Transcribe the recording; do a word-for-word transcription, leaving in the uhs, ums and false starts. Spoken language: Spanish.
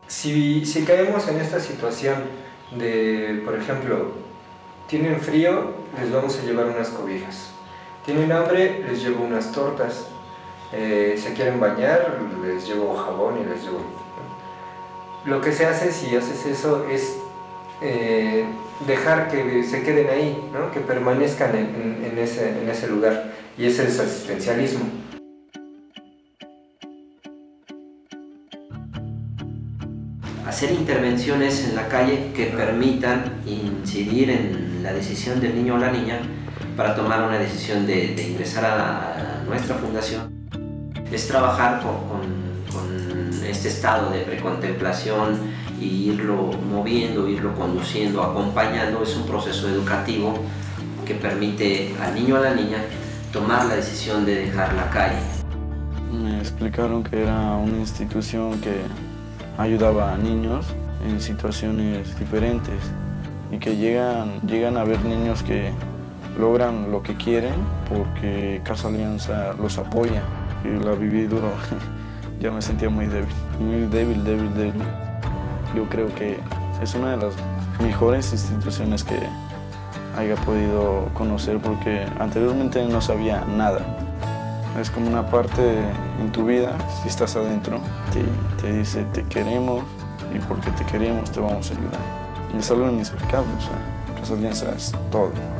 Si, si caemos en esta situación de, por ejemplo, tienen frío, les vamos a llevar unas cobijas. Tienen hambre, les llevo unas tortas. Eh, se quieren bañar, les llevo jabón y les llevo... Lo que se hace si haces eso es eh, dejar que se queden ahí, ¿no? Que permanezcan en, en, en, ese, en ese lugar. Y ese es asistencialismo. Hacer intervenciones en la calle que permitan incidir en la decisión del niño o la niña para tomar una decisión de, de ingresar a, a nuestra fundación. Es trabajar con, con, con este estado de precontemplación y irlo moviendo, irlo conduciendo, acompañando. Es un proceso educativo que permite al niño o a la niña tomar la decisión de dejar la calle. Me explicaron que era una institución que ayudaba a niños en situaciones diferentes y que llegan, llegan a ver niños que logran lo que quieren porque Casa Alianza los apoya. Y la viví duro, ya me sentía muy débil, muy débil, débil, débil. Yo creo que es una de las mejores instituciones que haya podido conocer porque anteriormente no sabía nada. Es como una parte en tu vida, si estás adentro, te, te dice te queremos y porque te queremos te vamos a ayudar. Y es algo inexplicable, o sea, Casa Alianza es todo.